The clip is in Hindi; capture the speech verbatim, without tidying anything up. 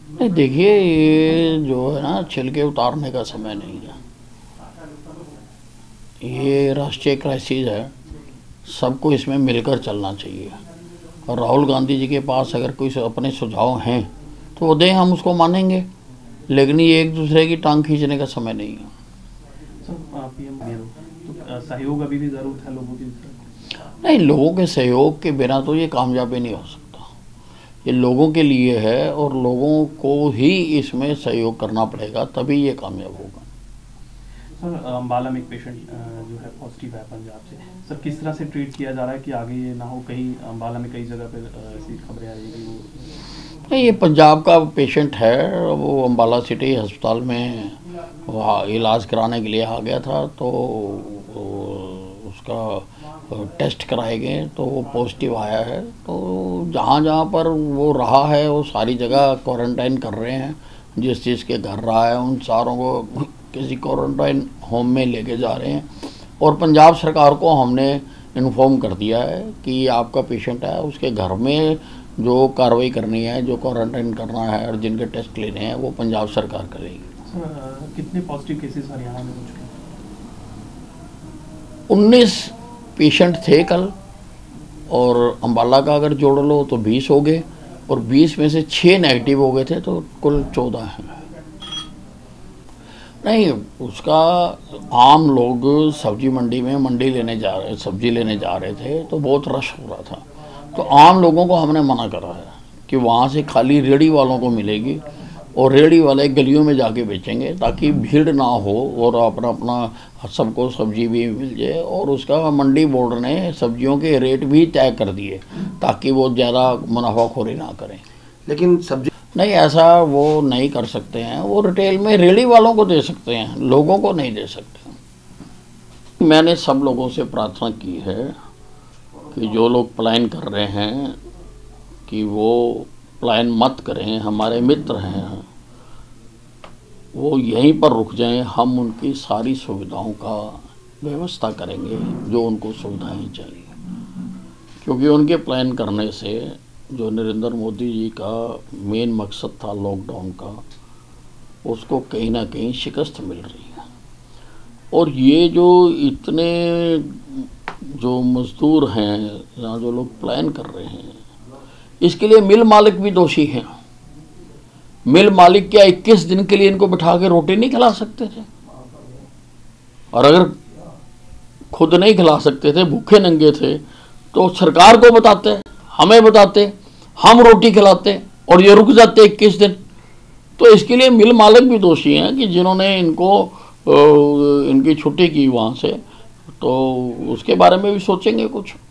नहीं, देखिए ये जो है ना छिलके उतारने का समय नहीं है, ये राष्ट्रीय क्राइसिस है, सबको इसमें मिलकर चलना चाहिए। और राहुल गांधी जी के पास अगर कोई अपने सुझाव हैं तो वो दें, हम उसको मानेंगे, लेकिन ये एक दूसरे की टांग खींचने का समय नहीं है। तो सहयोग अभी भी जरूरत है लोगों की? नहीं, लोगों के सहयोग के बिना तो ये कामयाबी नहीं हो सकता। ये लोगों के लिए है और लोगों को ही इसमें सहयोग करना पड़ेगा, तभी ये कामयाब होगा। सर, अम्बाला में एक पेशेंट जो है पॉजिटिव है पंजाब से, सर किस तरह से ट्रीट किया जा रहा है कि आगे ये ना हो? कहीं अम्बाला में कई जगह पे ऐसी खबरें आ रही है वो? नहीं, ये पंजाब का पेशेंट है, वो अम्बाला सिटी अस्पताल में वहाँ इलाज कराने के लिए आ गया था, तो उसका टेस्ट कराए गए तो वो पॉजिटिव आया है। तो जहाँ जहाँ पर वो रहा है वो सारी जगह क्वारंटाइन कर रहे हैं, जिस चीज़ के घर रहा है उन सारों को किसी क्वारंटाइन होम में लेके जा रहे हैं। और पंजाब सरकार को हमने इन्फॉर्म कर दिया है कि आपका पेशेंट है, उसके घर में जो कार्रवाई करनी है, जो क्वारंटाइन करना है और जिनके टेस्ट लेने हैं वो पंजाब सरकार करेगी। सर, कितने पॉजिटिव केसेस हरियाणा में हो चुके हैं? उन्नीस पेशेंट थे कल, और अम्बाला का अगर जोड़ लो तो बीस हो गए, और बीस में से छः नेगेटिव हो गए थे, तो कुल चौदह हैं। नहीं, उसका आम लोग सब्जी मंडी में मंडी लेने जा रहे सब्जी लेने जा रहे थे, तो बहुत रश हो रहा था, तो आम लोगों को हमने मना करा है कि वहाँ से खाली रेहड़ी वालों को मिलेगी और रेहड़ी वाले गलियों में जाके बेचेंगे, ताकि भीड़ ना हो और अपना अपना सबको सब्जी भी मिल जाए। और उसका मंडी बोर्ड ने सब्जियों के रेट भी तय कर दिए ताकि वो ज़्यादा मुनाफाखोरी ना करें। लेकिन सब्जी नहीं, ऐसा वो नहीं कर सकते हैं, वो रिटेल में रेहड़ी वालों को दे सकते हैं, लोगों को नहीं दे सकते। मैंने सब लोगों से प्रार्थना की है कि जो लोग प्लान कर रहे हैं कि वो प्लान मत करें, हमारे मित्र हैं, वो यहीं पर रुक जाएं, हम उनकी सारी सुविधाओं का व्यवस्था करेंगे जो उनको सुविधाएं चाहिए। क्योंकि उनके प्लान करने से जो नरेंद्र मोदी जी का मेन मकसद था लॉकडाउन का, उसको कहीं ना कहीं शिकस्त मिल रही है। और ये जो इतने जो मजदूर हैं या जो लोग प्लान कर रहे हैं, इसके लिए मिल मालिक भी दोषी हैं। मिल मालिक क्या इक्कीस दिन के लिए इनको बिठा के रोटी नहीं खिला सकते थे? और अगर खुद नहीं खिला सकते थे, भूखे नंगे थे, तो सरकार को बताते, हमें बताते, हम रोटी खिलाते और ये रुक जाते इक्कीस दिन। तो इसके लिए मिल मालिक भी दोषी हैं कि जिन्होंने इनको इनकी छुट्टी की वहाँ से, तो उसके बारे में भी सोचेंगे कुछ।